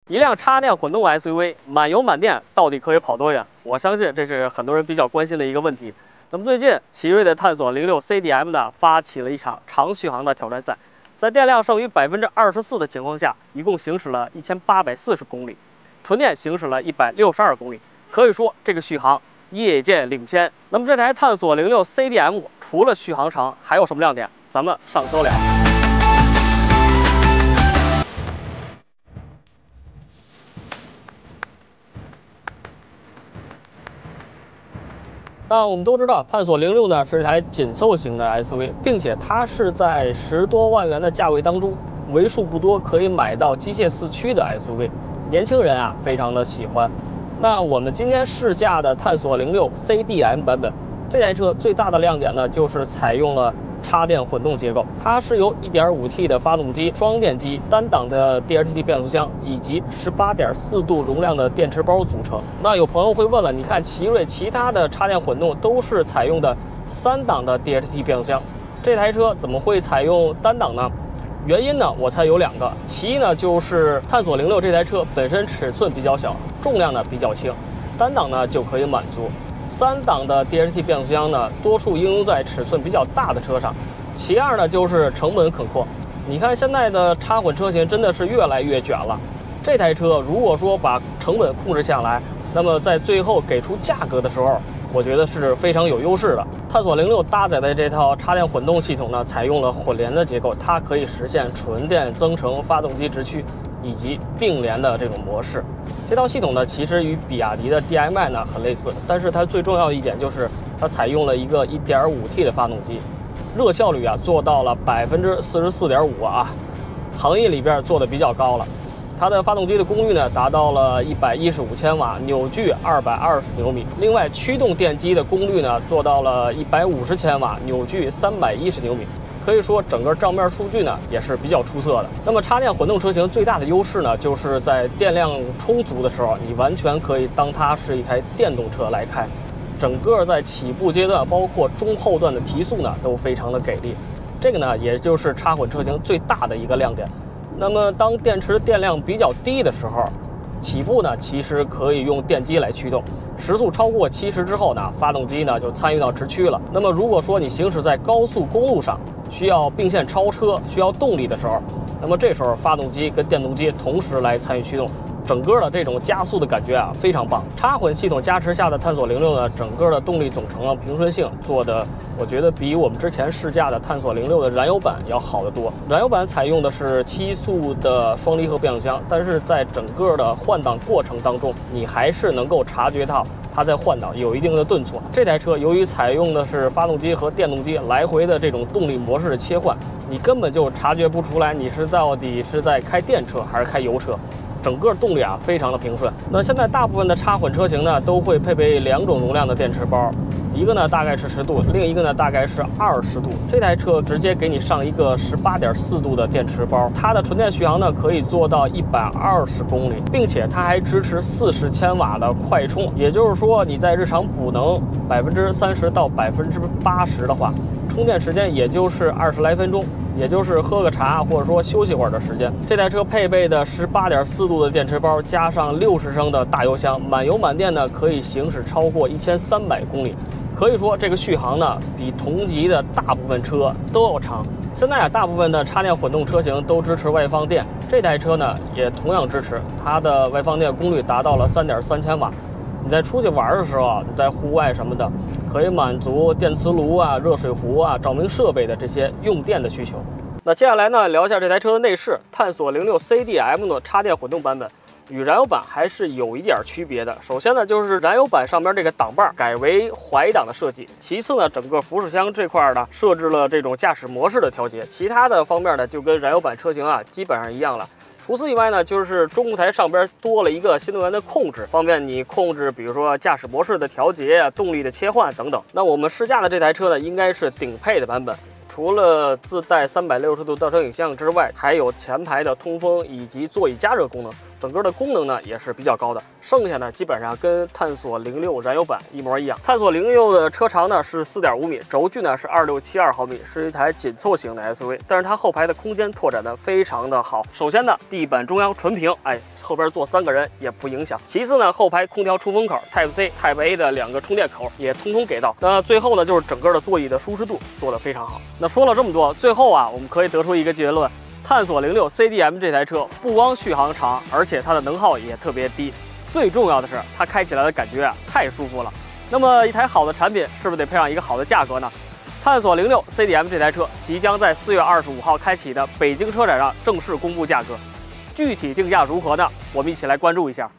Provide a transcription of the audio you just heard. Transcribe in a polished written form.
一辆插电混动 SUV 满油满电到底可以跑多远？我相信这是很多人比较关心的一个问题。那么最近，奇瑞的探索06 CDM 呢发起了一场长续航的挑战赛，在电量剩余24%的情况下，一共行驶了1840公里，纯电行驶了162公里，可以说这个续航业界领先。那么这台探索06 CDM 除了续航长，还有什么亮点？咱们上车聊。那我们都知道，探索06呢是一台紧凑型的 SUV， 并且它是在10多万元的价位当中，为数不多可以买到机械四驱的 SUV， 年轻人啊非常的喜欢。那我们今天试驾的探索06 CDM 版本，这台车最大的亮点呢，就是采用了插电混动结构，它是由 1.5T 的发动机、双电机、单档的 DHT 变速箱以及 18.4 度容量的电池包组成。那有朋友会问了，你看奇瑞其他的插电混动都是采用的3档的 DHT 变速箱，这台车怎么会采用单档呢？原因呢，我猜有2个。其一呢，就是探索06这台车本身尺寸比较小，重量呢比较轻，单档呢就可以满足。3档的 DHT 变速箱呢，多数应用在尺寸比较大的车上。其二呢，就是成本肯阔。你看现在的插混车型真的是越来越卷了。这台车如果说把成本控制下来，那么在最后给出价格的时候，我觉得是非常有优势的。探索06搭载的这套插电混动系统呢，采用了混联的结构，它可以实现纯电增程发动机直驱以及并联的这种模式。这套系统呢，其实与比亚迪的 DMi 呢很类似，但是它最重要的一点就是它采用了一个 1.5T 的发动机，热效率啊做到了44.5%啊，行业里边做的比较高了。它的发动机的功率呢达到了115千瓦，扭矩220牛米。另外，驱动电机的功率呢做到了150千瓦，扭矩310牛米。可以说，整个账面数据呢也是比较出色的。那么，插电混动车型最大的优势呢，就是在电量充足的时候，你完全可以当它是一台电动车来开。整个在起步阶段，包括中后段的提速呢，都非常的给力。这个呢，也就是插混车型最大的一个亮点。那么，当电池电量比较低的时候，起步呢其实可以用电机来驱动，时速超过70之后呢，发动机呢就参与到直驱了。那么如果说你行驶在高速公路上，需要并线超车，需要动力的时候，那么这时候发动机跟电动机同时来参与驱动，整个的这种加速的感觉啊非常棒。插混系统加持下的探索06呢，整个的动力总成平顺性做的，我觉得比我们之前试驾的探索06的燃油版要好得多。燃油版采用的是7速的双离合变速箱，但是在整个的换挡过程当中，你还是能够察觉到它在换挡有一定的顿挫。这台车由于采用的是发动机和电动机来回的这种动力模式的切换，你根本就察觉不出来你是到底是在开电车还是开油车。整个动力啊非常的平顺。那现在大部分的插混车型呢都会配备2种容量的电池包，一个呢大概是10度，另一个呢大概是20度。这台车直接给你上一个18.4度的电池包，它的纯电续航呢可以做到120公里，并且它还支持40千瓦的快充，也就是说你在日常补能30%到80%的话，充电时间也就是20来分钟，也就是喝个茶或者说休息会儿的时间。这台车配备的18.4度的电池包，加上60升的大油箱，满油满电呢可以行驶超过1300公里。可以说这个续航呢比同级的大部分车都要长。现在啊，大部分的插电混动车型都支持外放电，这台车呢也同样支持，它的外放电功率达到了3.3千瓦。你在出去玩的时候啊，你在户外什么的，可以满足电磁炉啊、热水壶啊、照明设备的这些用电的需求。那接下来呢，聊一下这台车的内饰。探索06 CDM 的插电混动版本与燃油版还是有一点区别的。首先呢，就是燃油版上面这个挡把改为怀档的设计。其次呢，整个扶手箱这块呢设置了这种驾驶模式的调节。其他的方面呢，就跟燃油版车型啊基本上一样了。除此以外呢，就是中控台上边多了一个新能源的控制，方便你控制，比如说驾驶模式的调节、动力的切换等等。那我们试驾的这台车呢，应该是顶配的版本。除了自带360度倒车影像之外，还有前排的通风以及座椅加热功能。 整个的功能呢也是比较高的。剩下呢基本上跟探索06燃油版一模一样。探索06的车长呢是4.5米，轴距呢是2672毫米，是一台紧凑型的 SUV。但是它后排的空间拓展的非常的好。首先呢，地板中央纯平，后边坐3个人也不影响。其次呢，后排空调出风口 Type C、Type A 的2个充电口也通通给到。那最后呢，就是整个的座椅的舒适度做得非常好。那说了这么多，最后啊，我们可以得出一个结论：探索06 CDM 这台车不光续航长，而且它的能耗也特别低。最重要的是，它开起来的感觉啊，太舒服了。那么一台好的产品，是不是得配上一个好的价格呢？探索06 CDM 这台车即将在4月25号开启的北京车展上正式公布价格。具体定价如何呢？我们一起来关注一下。